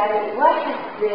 يعني واحد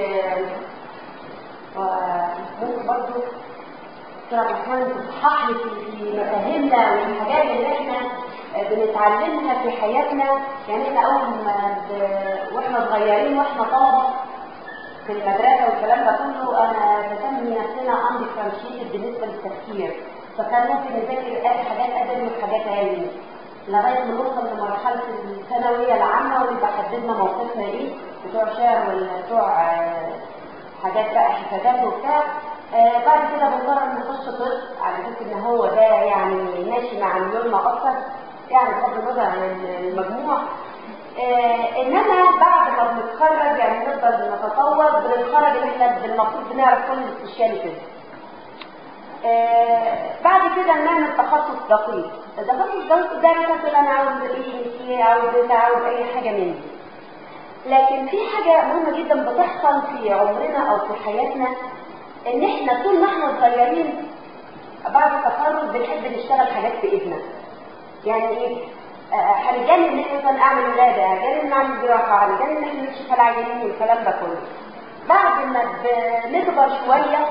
ممكن برضه ترى كمان تصحح لي في مفاهيمنا والحاجات اللي احنا بنتعلمها في حياتنا. يعني احنا اول ما واحنا صغيرين واحنا طلبه في المدرسه والكلام ده كله، انا بسمي نفسنا اندفرنشيتد بالنسبه للتفكير، فكان ممكن نذاكر حاجات ادبي وحاجات علمي لغايه ما نوصل لمرحله الثانويه العامه واللي بحددنا موقفنا ايه، بتوع شعر ولا بتوع حاجات بقى حسابات وبتاع. بعد كده بنقرر نخش طب على اساس ان هو ده يعني ماشي مع ميولنا اكتر، يعني بغض النظر عن المجموع. انما بعد ما بنتخرج يعني نقدر نتطور، بنتخرج ان احنا المفروض بنعرف كل السبيشاليتيز. بعد كده نعمل تخصص دقيق. التخصص دقيق ده مثلا انا عاوز ايه، عاوز اي حاجه من دي. لكن في حاجه مهمه جدا بتحصل في عمرنا او في حياتنا، ان احنا طول ما احنا صغيرين بعد التخرج بنحب نشتغل حاجات بايدنا. يعني ايه؟ هنجنن ان احنا مثلا اعمل ولاده، هنجنن نعمل جراحه، هنجنن ان احنا نكشف العيانين والكلام ده كله. بعد ما بنكبر شويه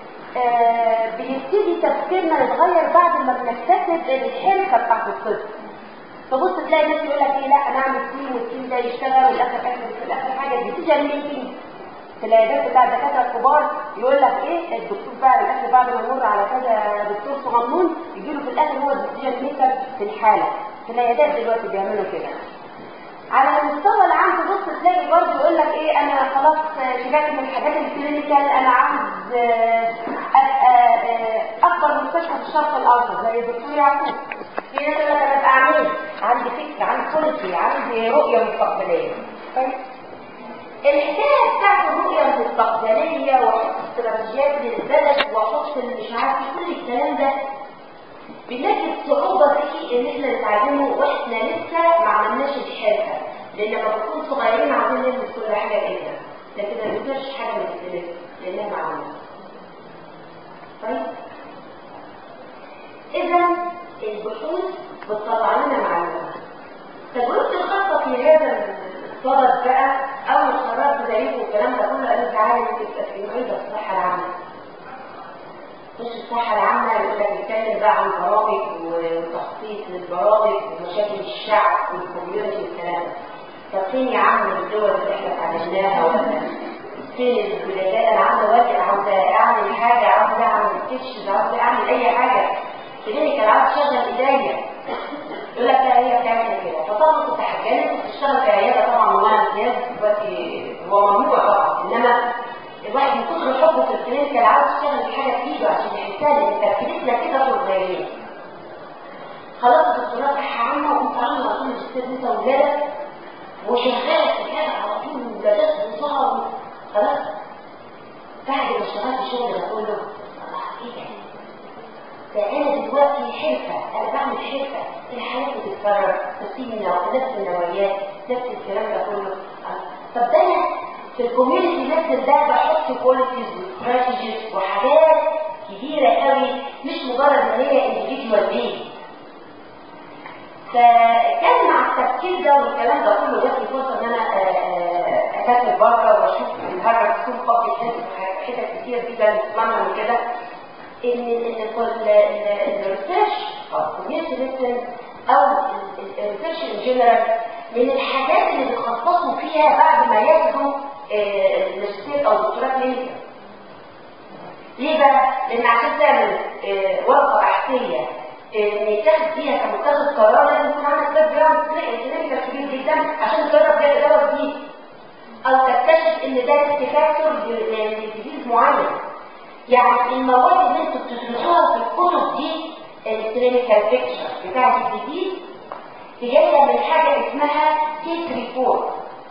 بيبتدي تفكيرنا يتغير بعد ما بنكتسب الحرفه بتاعت الطب. تبص تلاقي ناس يقول لك ايه، لا انا اعمل تيم والتيم ده يشتغل والاخر في الاخر حاجه ديسيجن ميكنج. في العيادات بتاع الدكاتره الكبار يقول لك ايه، الدكتور بقى الاخر بعد ما يمر على كذا دكتور صغنون يجي له في الاخر هو الديسيجن ميكر في الحاله. في العيادات دلوقتي بيعملوا كده. على المستوى العام تبص تلاقي برضه يقول لك ايه، انا خلاص شبعت من الحاجات الكلينيكال، انا عاوز ابقى اكبر مستشفى في الشرق الاوسط زي الدكتور يعقوب. في ناس يقول لك انا ابقى عميل، عندي فكره، عندي بوليسي، عندي رؤيه مستقبليه. طيب الحكايه بتاعت الرؤيه المستقبليه واحط استراتيجيات للبلد واحط مش عارف كل الكلام ده بنجد صعوبه فيه ان احنا نتعلمه واحنا لسه ما عملناش الحرفه، لان لما بنكون صغيرين عاوزين نلمس كل حاجه بايدنا، لكن ما بنقدرش حاجه من التلف لانها معلومه. طيب اذا البحوث بتطلع لنا معلومات. تجربتي الخاصه في هذا الصدد بقى، اول قررت زيكم والكلام ده كله قالوا تعالى تبقى في معيده الصحه العامه. مش الصحة العامة يقول لك نتكلم بقى عن برامج وتخطيط للبرامج ومشاكل الشعب والكوميونتي والكلام ده. طب فين يا عم الدول اللي احنا اتعلمناها ولا فين الولايات؟ انا عاوزة واجب، عاوزة اعمل حاجة، عاوزة اعمل كيتشز، عاوزة اعمل اي حاجة. كلينيكال عاوز اشغل ايديا. يقول لك لا هي بتعمل كده. فطبعا كنت حاجة تشتغل في عيادة طبعا وانا امتياز دلوقتي هو ممنوع طبعا، انما الواحد من كتر حبه في الكلينيكال عاوز يشتغل في حاجه بايده عشان يحسها ان تركيزنا كده في الغيرين. خلاص الدكتوراه صحه عامه وقمت عامله على طول ماجستير انت وولادك وشغاله في حاجه على طول وولادات وصهر خلاص. بعد ما اشتغلت الشغل ده كله ايه ده انا دلوقتي حرفه، انا بعمل حرفه، الحياه بتتكرر، تصميم نفس النوعيات نفس الكلام ده كله. طب ده انا في الكوميونتي مثل ده بحط بوليسيز واستراتيجيز وحاجات كبيره قوي، مش مجرد ان هي انديفيدوال بيز. فكان مع التفكير ده والكلام ده كله جات لي فرصه ان انا اسافر بره واشوف الهارفارد سكول بابليك هيلث حتت كتير جدا بتتمنى من كده ان الريسيرش او الكوميونتي ميديسن او الريسيرش ان جنرال من الحاجات اللي بيتخصصوا فيها بعد ما ياخدوا الماجستير او الدكتوراه كلينيكال. ليه بقى؟ لان عشان تعمل ورقه بحثيه يتاخد فيها كمتخذ قرار لازم يكون عندك باك جراوند كلينيكال كبير جدا عشان تجرب بيها دواء جديد او تكتشف ان ده ارتفاكتور لديزيز معين. يعني المواد اللي انتوا بتدرسوها في الكتب دي الكلينيكال بيكتشر بتاعت الجديد جايه من حاجه اسمها كيس ريبورت.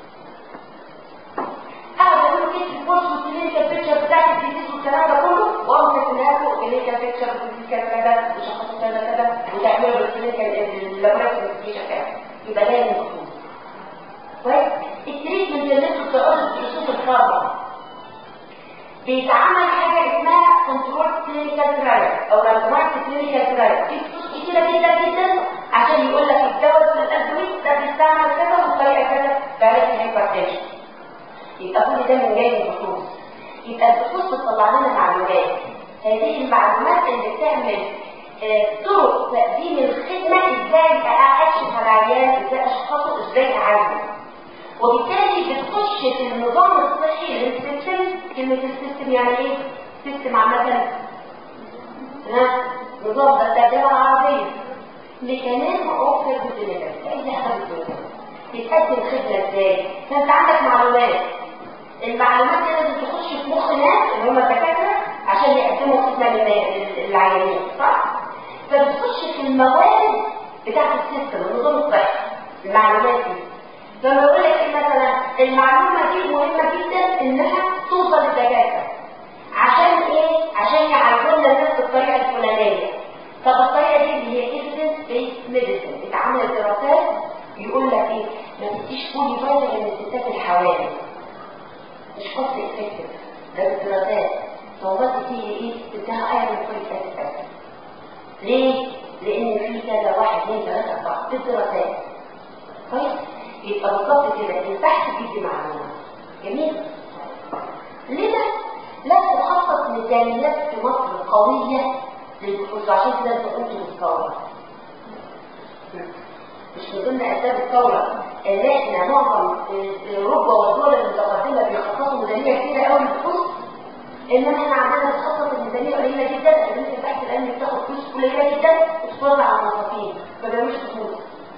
اقعد اقول كيس ريبورت والكلينيكال بيكتشر بتاعت الجديد والكلام ده كله واقوم كاتبها الكلينيكال بيكتشر والكلينيكال كذا وشخص كذا كذا وتعملوا الكلينيكال اللابوراتوري انفستيجيشن بتاعك يبقى ده المفروض. كويس؟ التريتمنت اللي انتوا بتقعدوا تدرسوه في الفارما بيتعمل حاجه اسمها كنترول كلينيكال ترايل او راندمايزد كلينيكال ترايل. في فلوس كتيره جدا جدا عشان يقول لك الدواء في الادويه ده بيستعمل كذا وبطريقه كذا بعلاج الهايبرتنشن. يبقى كل ده من جاي البحوث. يبقى البحوث بتطلع لنا معلومات، هذه المعلومات اللي بتعمل طرق تقديم الخدمه، ازاي اكشف على العيان، ازاي اشخصه، ازاي اعالجه. وبالتالي بتخش في النظام الصحي للسيستم. كلمه السيستم يعني ايه؟ سيستم عامه نظام بالترجمه العربيه ميكانيزم اوف سيرفيس. اي حاجه بتقدم خدمه ازاي؟ فانت عندك معلومات، المعلومات دي لازم تخش في مخ ناس اللي هم الدكاتره عشان يقدموا خدمه للعيانين، صح؟ فبتخش في الموارد بتاعت السيستم النظام الصحي المعلومات دي. لما يقول لك مثلا المعلومه دي مهمه جدا انها توصل للدكاتره عشان ايه؟ عشان يعالجوا لنا الناس بالطريقه الفلانيه. طب الطريقه دي اللي هي ايفيدنس بيست ميديسن، اتعمل دراسات يقول لك ايه؟ ما تديش بولي فيتامين للستات الحوامل، مش قصد افكتيف، ده الدراسات صوبات فيه ايه؟ بدها ايرون فوليك اسيد. ليه؟ لان في كذا 1 2 3 4 في الدراسات. طيب يبقى بالظبط كده البحث بيدي معلومه جميل. لذا لا تخصص ميزانيات في مصر قويه للبحوث، عشان كده انت قلت بالثوره. مش من ضمن اسباب الثوره ان احنا معظم اوروبا والدول المتقدمه بيخصصوا ميزانيه كتيره قوي للبحوث، انما احنا عندنا بنخصص الميزانيه قليله جدا. لان البحث العلمي بتاخد فلوس قليله جدا وتتوزع على الموظفين، ما بيعملوش فلوس.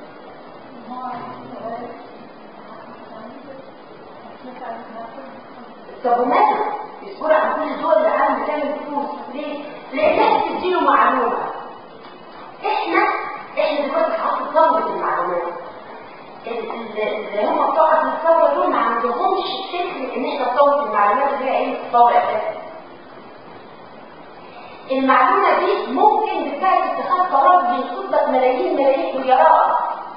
طب وماذا؟ يذكر عن كل دول العالم بتعمل فلوس ليه؟ لانها بتديله معلومه. احنا دلوقتي حاطين ثوره المعلومات. اللي هم بتوع الثوره دول ما عندهمش فكره ان احنا ثوره المعلومات اللي هي ايه الثوره اساسا. المعلومه دي ممكن بتاعت اتخاذ قرار بينقذ لك ملايين مليارات.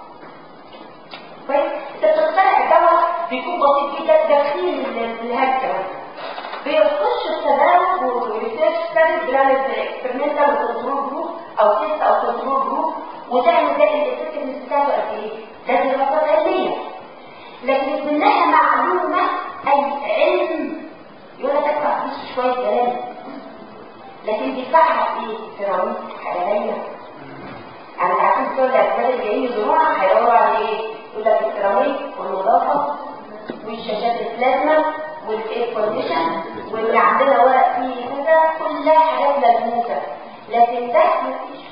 طيب انت بتخترع الدواء بيكون بسيط جدا، داخلين الهكه بيخش التدرب وريسيرش ستادي بلانت اكسبيرمنتال وكنترول جروب او تيست او كنترول جروب، وتعمل زي الافكتيفنس بتاعته قد ايه؟ ده دراسات علميه. لكن منها معلومه اي علم يقول لك ادفع فلوس شويه كلام، لكن بيدفعها في ايه؟ سيراميك حلاليه. انا عارفين بتوع الاسباب اللي جايين يزورونا هيدوروا على ايه؟ يقول لك السيراميك والنظافه والشاشات البلازما والاير كونديشن واللي عندنا ورق فيه كذا، كلها حاجات ملموسه. لكن ده مفيش.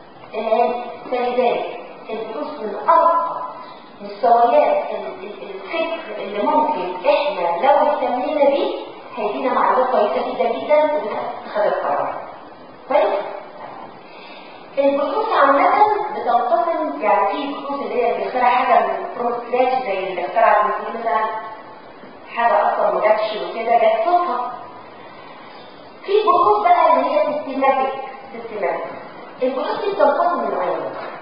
فلذلك البحوث من ارقى مستويات الفكر اللي ممكن احنا لو اهتمينا بيه هيدينا معلومات كويسه جدا جدا وبتاخد القرار. طيب البحوث عامه بتنقسم، يعني في بحوث اللي هي بيخترع حاجه من فروم سكراتش زي اللي اخترع مثلا حاجه اصلا ما جاتش وكده جت صدفه. في بحوث بقى اللي هي سيستماتيك. البحوث دي بتنقسم من نوعين.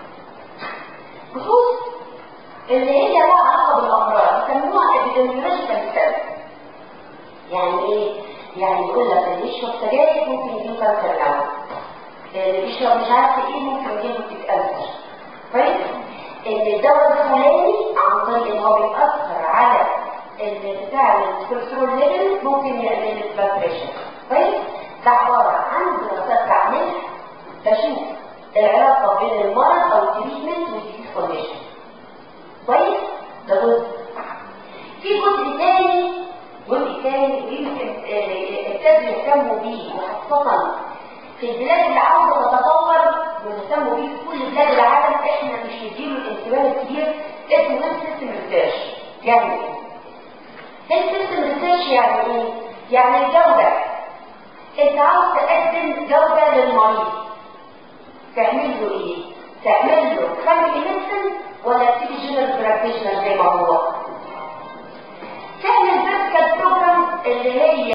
بحوث اللي هي لها علاقه بالامراض بيسموها ابيديميولوجيكال ستادي. يعني ايه؟ يعني يقول لك اللي يشرب سجاير ممكن يجيله كانسر الاول، اللي بيشرب مش عارف ايه ممكن يجيله كانسر. طيب ان الدواء الفلاني عن طريق ان هو بيأثر على بتاع الكوليسترول ليفل ممكن يقلل البلاد بريشر. طيب ده عباره عن دراسات بعملها بشوف العلاقه بين المرض او التريتمنت والديزيز كونديشن. كويس؟ ده جزء. في جزء تاني يمكن ابتدوا يهتموا بيه، وخاصه في البلاد اللي عاوزه تتطور ويهتموا بيه في كل بلاد العالم. احنا مش نديله الاهتمام الكبير. اسمه سيستم ريسيرش. يعني ايه؟ السيستم ريسيرش يعني ايه؟ يعني الجوده. انت عاوز تقدم جوده للمريض، تعمل له ايه؟ تعمل له فاميلي ميديسن ولا تسيب جنرال براكتيشنر زي ما هو؟ تعمل فيرتيكال بروجرام اللي هي